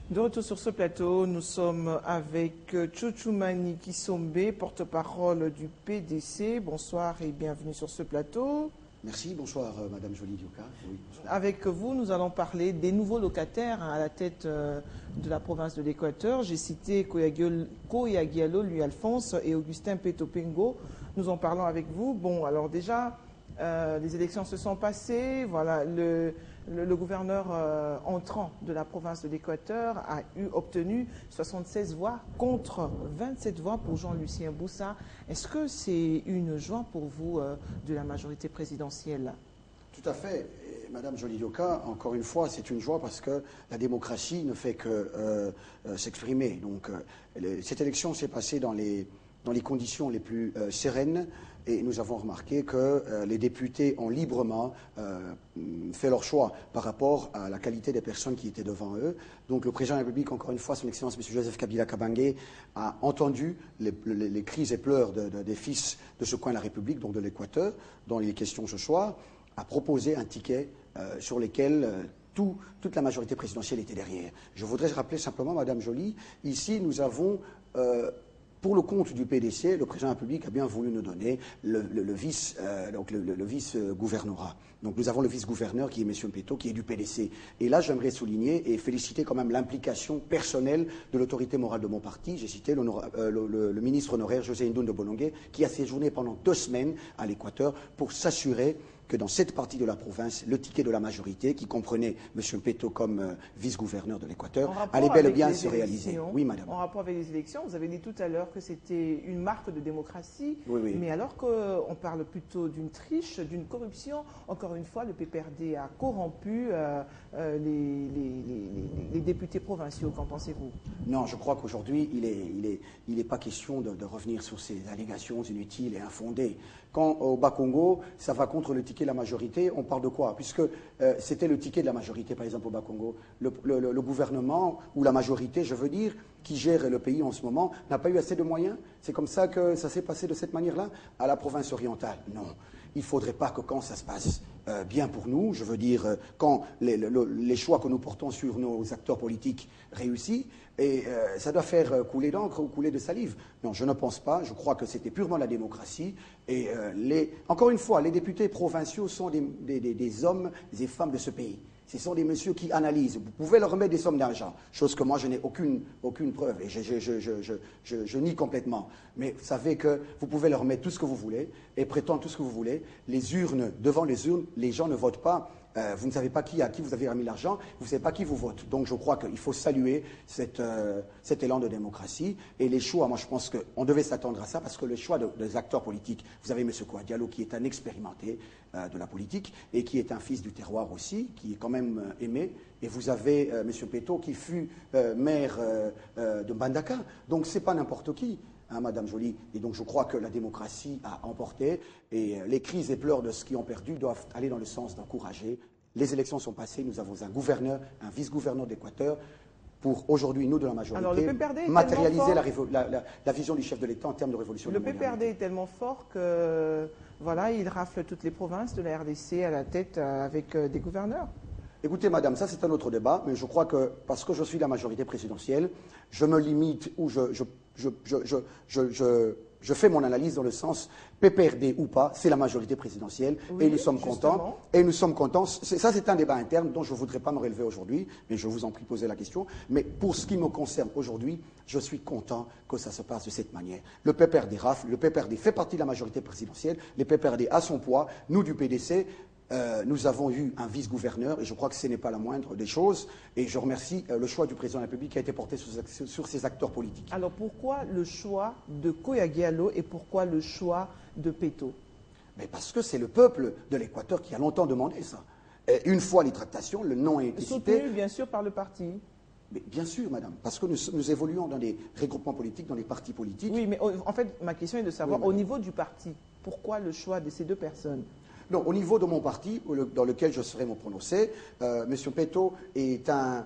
De retour sur ce plateau, nous sommes avec Tchouchoumani Kisombe, porte-parole du PDC. Bonsoir et bienvenue sur ce plateau. Merci, bonsoir Madame Joly-Dioka. Oui, avec vous, nous allons parler des nouveaux locataires à la tête de la province de l'Équateur. J'ai cité Koyagialo, Louis Alphonse et Augustin Petopengo. Nous en parlons avec vous. Bon, alors déjà, les élections se sont passées. Voilà, le gouverneur entrant de la province de l'Équateur a obtenu 76 voix contre 27 voix pour Jean-Lucien Boussa. Est-ce que c'est une joie pour vous de la majorité présidentielle? Tout à fait. Et Madame Joly-Dioka, encore une fois, c'est une joie parce que la démocratie ne fait que s'exprimer. Donc, cette élection s'est passée dans les conditions les plus sereines. Et nous avons remarqué que les députés ont librement fait leur choix par rapport à la qualité des personnes qui étaient devant eux. Donc le président de la République, encore une fois, son Excellence M. Joseph Kabila Kabange, a entendu les cris et pleurs des fils de ce coin de la République, donc de l'Équateur, dont il est question ce soir, a proposé un ticket sur lequel toute la majorité présidentielle était derrière. Je voudrais rappeler simplement, Madame Joly, ici nous avons... pour le compte du PDC, le président de la République a bien voulu nous donner le vice-gouvernorat. Donc nous avons le vice-gouverneur qui est M. Peto, qui est du PDC. Et là, j'aimerais souligner et féliciter quand même l'implication personnelle de l'autorité morale de mon parti. J'ai cité le ministre honoraire José Ndoun de Bolongué, qui a séjourné pendant 2 semaines à l'Équateur pour s'assurer que dans cette partie de la province, le ticket de la majorité, qui comprenait M. Peto comme vice-gouverneur de l'Équateur, allait bel et bien se réaliser. Oui, madame. En rapport avec les élections, vous avez dit tout à l'heure que c'était une marque de démocratie, oui. Mais alors qu'on parle plutôt d'une triche, d'une corruption, encore une fois, le PPRD a corrompu les députés provinciaux. Qu'en pensez-vous? Non, je crois qu'aujourd'hui, il n'est pas question de revenir sur ces allégations inutiles et infondées. Quand au Bas-Congo, ça va contre le ticket de la majorité, on parle de quoi? Puisque c'était le ticket de la majorité, par exemple, au Bas-Congo. Le gouvernement, ou la majorité, je veux dire, qui gère le pays en ce moment, n'a pas eu assez de moyens. C'est comme ça que ça s'est passé de cette manière-là à la province orientale. Non. Il ne faudrait pas que quand ça se passe bien pour nous, je veux dire, quand les choix que nous portons sur nos acteurs politiques réussissent, et ça doit faire couler d'encre ou couler de salive. Non, je ne pense pas. Je crois que c'était purement la démocratie. Et encore une fois, les députés provinciaux sont des hommes et femmes de ce pays. Ce sont des messieurs qui analysent. Vous pouvez leur remettre des sommes d'argent, chose que moi je n'ai aucune preuve et je nie complètement. Mais vous savez que vous pouvez leur remettre tout ce que vous voulez et prétendre tout ce que vous voulez. Les urnes, devant les urnes, les gens ne votent pas. Vous ne savez pas à qui vous avez remis l'argent, vous ne savez pas qui vous vote. Donc je crois qu'il faut saluer cet élan de démocratie. Et les choix, moi je pense qu'on devait s'attendre à ça, parce que le choix des acteurs politiques, vous avez M. Kouadialo qui est un expérimenté de la politique et qui est un fils du terroir aussi, qui est quand même aimé. Et vous avez M. Peto qui fut maire de Mbandaka. Donc ce n'est pas n'importe qui. Hein, Madame Joly. Et donc je crois que la démocratie a emporté et les cris et pleurs de ceux qui ont perdu doivent aller dans le sens d'encourager. Les élections sont passées, nous avons un gouverneur, un vice-gouverneur d'Équateur pour aujourd'hui, nous de la majorité, matérialiser la vision du chef de l'État en termes de révolution. Le PPRD est tellement fort que voilà, il rafle toutes les provinces de la RDC à la tête avec des gouverneurs. Écoutez, madame, ça c'est un autre débat, mais je crois que parce que je suis la majorité présidentielle, je me limite ou je fais mon analyse dans le sens PPRD ou pas, c'est la majorité présidentielle, oui, et nous sommes contents. Et nous sommes contents. Ça, c'est un débat interne dont je ne voudrais pas me relever aujourd'hui, mais je vous en prie de poser la question. Mais pour ce qui me concerne aujourd'hui, je suis content que ça se passe de cette manière. Le PPRD rafle, le PPRD fait partie de la majorité présidentielle, le PPRD a son poids, nous du PDC. Nous avons eu un vice-gouverneur et je crois que ce n'est pas la moindre des choses. Et je remercie le choix du président de la République qui a été porté sur ces acteurs politiques. Alors pourquoi le choix de Koyagialo et pourquoi le choix de Peto? Mais parce que c'est le peuple de l'Équateur qui a longtemps demandé ça. Et une fois les tractations, le nom est cité. Soutenu bien sûr par le parti. Mais bien sûr, madame, parce que nous évoluons dans des regroupements politiques, dans des partis politiques. Oui, mais en fait, ma question est de savoir, au niveau du parti, pourquoi le choix de ces deux personnes? Non, au niveau de mon parti, dans lequel je serai me prononcer, M. Peto est un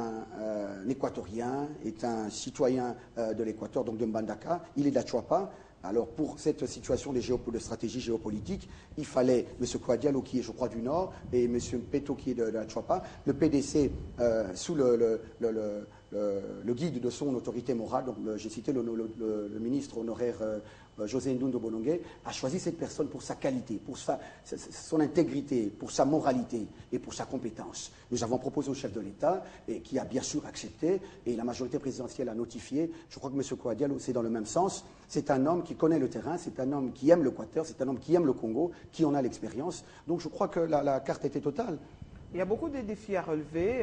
Équatorien, est un citoyen de l'Équateur, donc de Mbandaka. Il est d'Achuapa. Alors, pour cette situation de stratégie géopolitique, il fallait M. Kouadialo, qui est, je crois, du Nord, et M. Peto, qui est de la Tchouapa, le PDC, sous le guide de son autorité morale, donc j'ai cité le ministre honoraire José Ndundo Bonongué, a choisi cette personne pour sa qualité, pour son intégrité, pour sa moralité et pour sa compétence. Nous avons proposé au chef de l'État, et qui a bien sûr accepté, et la majorité présidentielle a notifié. Je crois que M. Kouadialo, c'est dans le même sens. C'est un homme qui connaît le terrain, c'est un homme qui aime l'Équateur, c'est un homme qui aime le Congo, qui en a l'expérience. Donc je crois que la carte était totale. Il y a beaucoup de défis à relever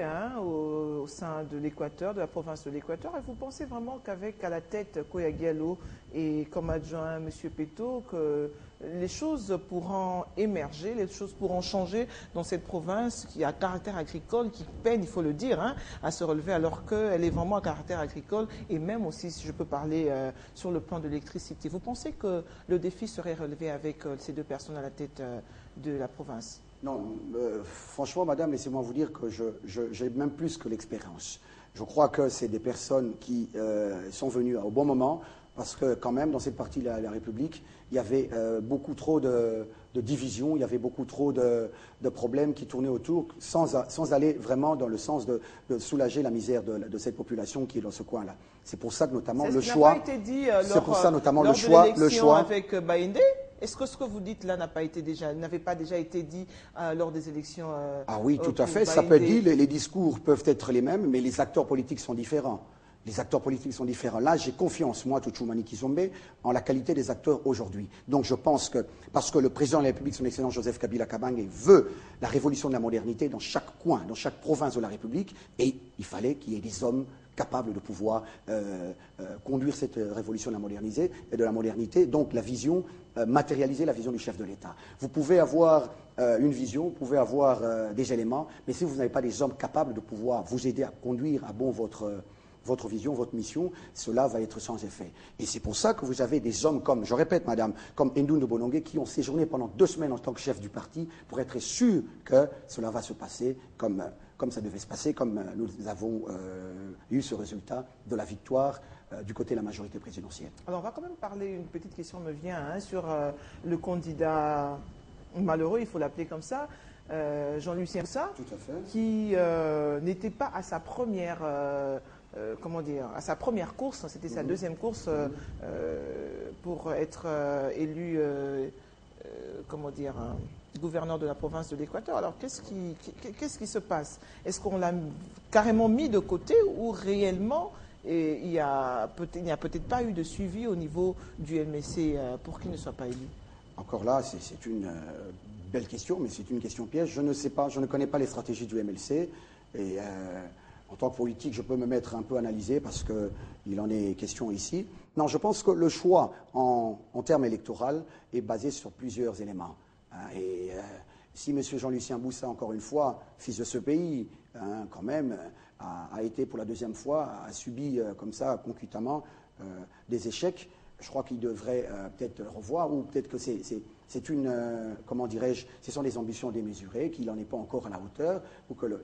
au sein de l'Équateur, de la province de l'Équateur. Et vous pensez vraiment qu'avec à la tête Kouya-Diallo et comme adjoint M. Peto, que les choses pourront émerger, les choses pourront changer dans cette province qui a caractère agricole, qui peine, il faut le dire, à se relever alors qu'elle est vraiment à caractère agricole et même aussi, si je peux parler, sur le plan de l'électricité. Vous pensez que le défi serait relevé avec ces deux personnes à la tête de la province ? Non, franchement, madame, laissez-moi vous dire que j'ai même plus que l'expérience. Je crois que c'est des personnes qui sont venues au bon moment, parce que quand même, dans cette partie de la République, il y avait beaucoup trop de divisions, il y avait beaucoup trop de problèmes qui tournaient autour, sans aller vraiment dans le sens de soulager la misère de cette population qui est dans ce coin-là. C'est pour ça que notamment le choix... C'est pour ça notamment le choix avec Baïndé. Est-ce que ce que vous dites là n'avait pas déjà été dit lors des élections Ah oui, tout à fait. Ça peut être dit. Les discours peuvent être les mêmes, mais les acteurs politiques sont différents. Les acteurs politiques sont différents. Là, j'ai confiance, moi, Tchoumouni Kizombe, en la qualité des acteurs aujourd'hui. Donc je pense que, parce que le président de la République, son Excellence Joseph Kabila Kabange, veut la révolution de la modernité dans chaque coin, dans chaque province de la République, et il fallait qu'il y ait des hommes capables de pouvoir conduire cette révolution de la modernité, donc la vision, matérialiser la vision du chef de l'État. Vous pouvez avoir une vision, vous pouvez avoir des éléments, mais si vous n'avez pas des hommes capables de pouvoir vous aider à conduire à bon votre vision, votre mission, cela va être sans effet. Et c'est pour ça que vous avez des hommes comme, je répète madame, comme Ndundo Bonongué, qui ont séjourné pendant 2 semaines en tant que chef du parti pour être sûr que cela va se passer comme ça devait se passer, comme nous avons eu ce résultat de la victoire du côté de la majorité présidentielle. Alors on va quand même parler, une petite question me vient, sur le candidat malheureux, il faut l'appeler comme ça, Jean-Lucien Boussa, qui n'était pas à sa première... à sa première course, c'était sa deuxième course pour être élu, gouverneur de la province de l'Équateur. Alors, qu'est-ce qui se passe? Est-ce qu'on l'a carrément mis de côté ou réellement il n'y a peut-être pas eu de suivi au niveau du MLC pour qu'il ne soit pas élu? Encore là, c'est une belle question, mais c'est une question piège. Je ne sais pas, je ne connais pas les stratégies du MLC et en tant que politique, je peux me mettre un peu analysé parce qu'il en est question ici. Non, je pense que le choix en termes électoraux est basé sur plusieurs éléments. Et si M. Jean-Lucien Boussa, encore une fois, fils de ce pays, quand même, a été pour la deuxième fois, a subi comme ça, concomitamment, des échecs, je crois qu'il devrait peut-être le revoir, ou peut-être que c'est une, comment dirais-je, ce sont des ambitions démesurées, qu'il n'en est pas encore à la hauteur, ou que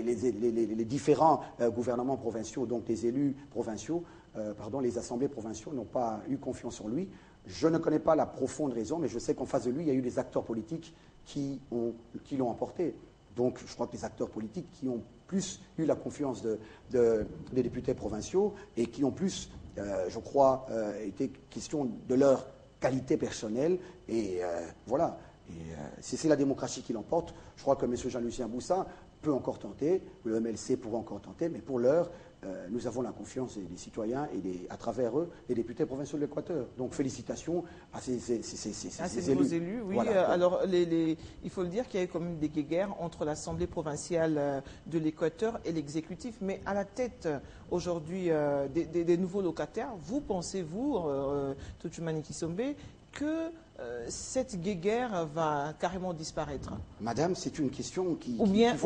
les différents gouvernements provinciaux, donc les élus provinciaux, les assemblées provinciaux n'ont pas eu confiance en lui. Je ne connais pas la profonde raison, mais je sais qu'en face de lui, il y a eu des acteurs politiques qui l'ont emporté. Donc je crois que les acteurs politiques qui ont plus eu la confiance des députés provinciaux et qui ont plus, je crois, été question de leur qualité personnelle. Et voilà. Si c'est la démocratie qui l'emporte, je crois que M. Jean-Lucien Boussa peut encore tenter, le MLC pourra encore tenter, mais pour l'heure, nous avons la confiance des citoyens et à travers eux, des députés provinciaux de l'Équateur. Donc félicitations à ces nouveaux élus. Oui, voilà. Alors il faut le dire qu'il y a eu quand même des guéguerres entre l'Assemblée provinciale de l'Équateur et l'exécutif. Mais à la tête aujourd'hui des nouveaux locataires, pensez-vous, Tchoumouni Kizombe, que cette guéguerre va carrément disparaître? Madame, c'est une question qui... Ou bien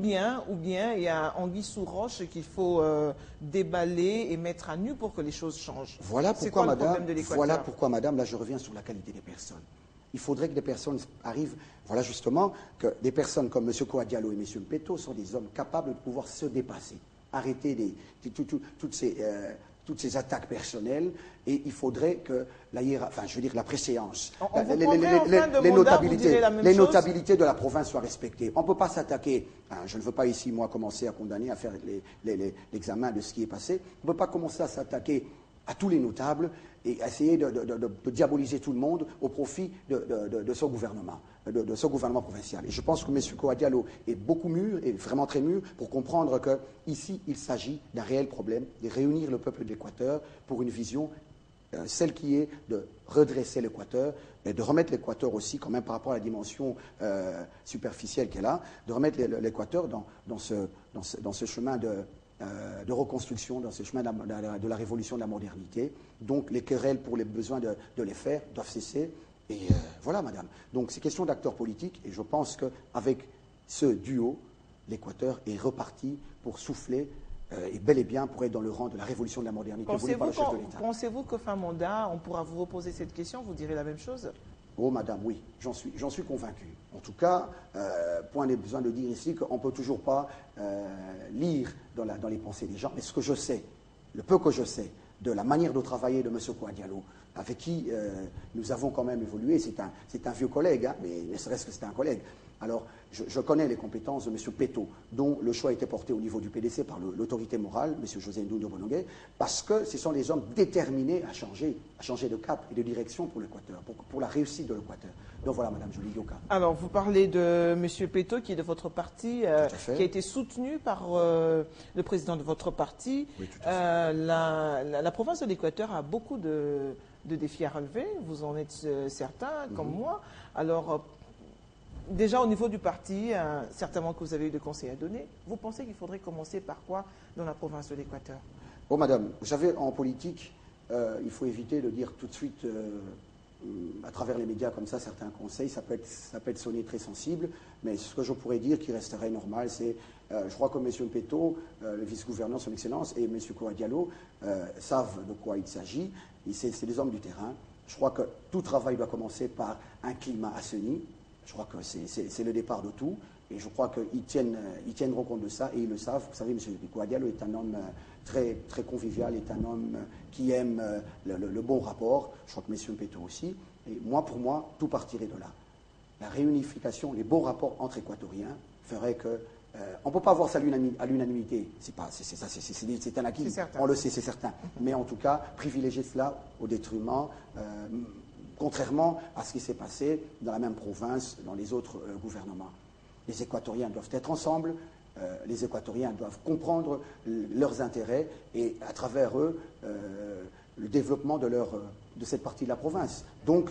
il y a anguille sous roche qu'il faut déballer et mettre à nu pour que les choses changent. Voilà pourquoi, madame, là je reviens sur la qualité des personnes. Il faudrait que des personnes arrivent, voilà justement, que des personnes comme M. Kouadialo et M. Peto sont des hommes capables de pouvoir se dépasser, arrêter toutes ces toutes ces attaques personnelles, et il faudrait que la préséance, les notabilités de la province soient respectées. On ne peut pas s'attaquer, je ne veux pas ici, moi, commencer à condamner, à faire l'examen de ce qui est passé, on ne peut pas commencer à s'attaquer à tous les notables et essayer de diaboliser tout le monde au profit de ce gouvernement, de ce gouvernement provincial. Et je pense que M. Koa Diallo est beaucoup mûr, et vraiment très mûr, pour comprendre qu'ici, il s'agit d'un réel problème, de réunir le peuple de l'Équateur pour une vision, celle qui est de redresser l'Équateur, et de remettre l'Équateur aussi, quand même par rapport à la dimension superficielle qu'elle a, de remettre l'Équateur dans ce chemin de reconstruction, dans ce chemin de la révolution de la modernité. Donc les querelles pour les besoins de les faire doivent cesser. Et voilà, madame. Donc c'est question d'acteurs politiques, et je pense qu'avec ce duo, l'Équateur est reparti pour souffler, et bel et bien pour être dans le rang de la révolution de la modernité voulue par le chef de l'État. Pensez-vous que fin mandat, on pourra vous reposer cette question, vous direz la même chose? Oh, madame, oui, j'en suis convaincu. En tout cas, point n'est besoin de dire ici qu'on ne peut toujours pas lire dans les pensées des gens. Mais ce que je sais, le peu que je sais de la manière de travailler de M. Koa Diallo, avec qui nous avons quand même évolué, c'est un vieux collègue, hein, mais ne serait-ce que c'est un collègue. Alors, je connais les compétences de M. Peto, dont le choix a été porté au niveau du PDC par l'autorité morale, M. José Ndoundo Bonongué, parce que ce sont des hommes déterminés à changer de cap et de direction pour l'Équateur, pour la réussite de l'Équateur. Donc voilà, Mme Jolie Yoka. Alors, vous parlez de M. Peto, qui est de votre parti, qui a été soutenu par le président de votre parti. Oui, tout à fait. La province de l'Équateur a beaucoup de défis à relever, vous en êtes certain, comme moi. Alors, déjà au niveau du parti, certainement que vous avez eu des conseils à donner, vous pensez qu'il faudrait commencer par quoi dans la province de l'Équateur? Bon, madame, vous savez, en politique, il faut éviter de dire tout de suite, à travers les médias comme ça, certains conseils, ça peut être sonné très sensible, mais ce que je pourrais dire qui resterait normal, c'est, je crois que M. Peto, le vice-gouverneur, son Excellence, et M. Koa Diallo savent de quoi il s'agit, c'est des hommes du terrain. Je crois que tout travail doit commencer par un climat assaini. Je crois que c'est le départ de tout, et je crois qu'ils tiendront compte de ça, et ils le savent. Vous savez, M. Koa Diallo est un homme très, très convivial, est un homme qui aime le bon rapport. Je crois que M. Peto aussi. Et moi, pour moi, tout partirait de là. La réunification, les bons rapports entre Équatoriens ferait que... on ne peut pas avoir ça à l'unanimité, c'est un acquis, on le sait, c'est certain. Mais en tout cas, privilégier cela au détriment... contrairement à ce qui s'est passé dans la même province, dans les autres gouvernements. Les Équatoriens doivent être ensemble, les Équatoriens doivent comprendre leurs intérêts et, à travers eux, le développement de cette partie de la province. Donc,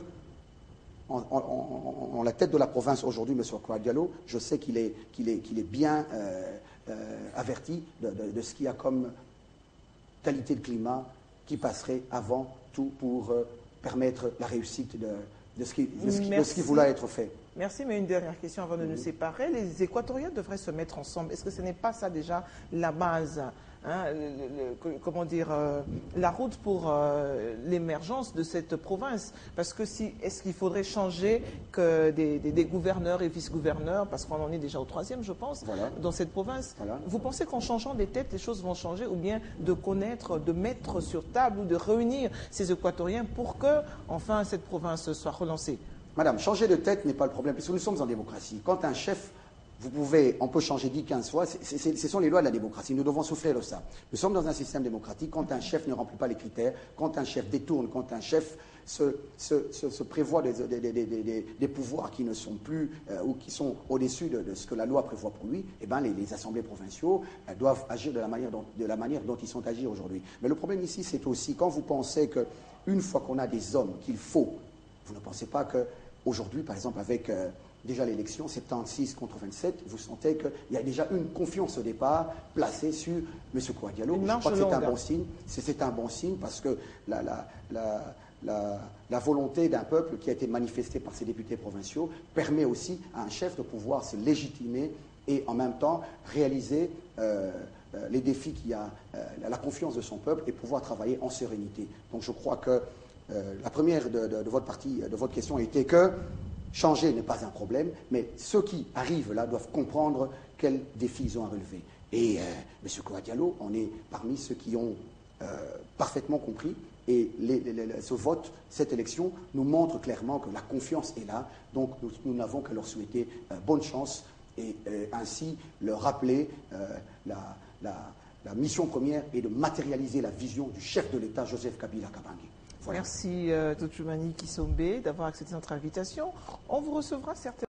en la tête de la province aujourd'hui, M. Koa Diallo, je sais qu'il est bien averti de ce qu'il y a comme qualité de climat qui passerait avant tout pour... permettre la réussite de ce qui voulait être fait. Merci, mais une dernière question avant de nous séparer. Les Équatoriens devraient se mettre ensemble. Est-ce que ce n'est pas ça déjà la base, hein, comment dire, la route pour l'émergence de cette province? Parce que est-ce qu'il faudrait changer que des gouverneurs et vice-gouverneurs, parce qu'on en est déjà au 3e, je pense, voilà, dans cette province. Voilà. Vous pensez qu'en changeant des têtes, les choses vont changer, ou bien de connaître, de mettre sur table ou de réunir ces Équatoriens pour que, enfin, cette province soit relancée? Madame, changer de tête n'est pas le problème, puisque nous sommes en démocratie. Quand un chef, on peut changer 10, 15 fois, ce sont les lois de la démocratie, nous devons souffrir de ça. Nous sommes dans un système démocratique, quand un chef ne remplit pas les critères, quand un chef détourne, quand un chef se prévoit des pouvoirs qui ne sont plus, ou qui sont au-dessus de ce que la loi prévoit pour lui, eh bien, les assemblées provinciaux doivent agir de la manière dont ils sont agis aujourd'hui. Mais le problème ici, c'est aussi, quand vous pensez qu'une fois qu'on a des hommes qu'il faut, vous ne pensez pas qu'aujourd'hui, par exemple, avec déjà l'élection, 76 contre 27, vous sentez qu'il y a déjà une confiance au départ placée sur M. Koa Diallo. Je crois que c'est un bon signe. C'est un bon signe parce que la volonté d'un peuple qui a été manifestée par ses députés provinciaux permet aussi à un chef de pouvoir se légitimer et en même temps réaliser les défis qu'il y a, la confiance de son peuple et pouvoir travailler en sérénité. Donc je crois que la première de votre partie, de votre question était que changer n'est pas un problème, mais ceux qui arrivent là doivent comprendre quels défis ils ont à relever. Et M. Koa Diallo, on est parmi ceux qui ont parfaitement compris. Et ce vote, cette élection, nous montre clairement que la confiance est là. Donc nous n'avons qu'à leur souhaiter bonne chance et ainsi leur rappeler la mission première est de matérialiser la vision du chef de l'État, Joseph Kabila Kabange. Voilà. Merci Tochumani Kisombe d'avoir accepté notre invitation. On vous recevra certainement.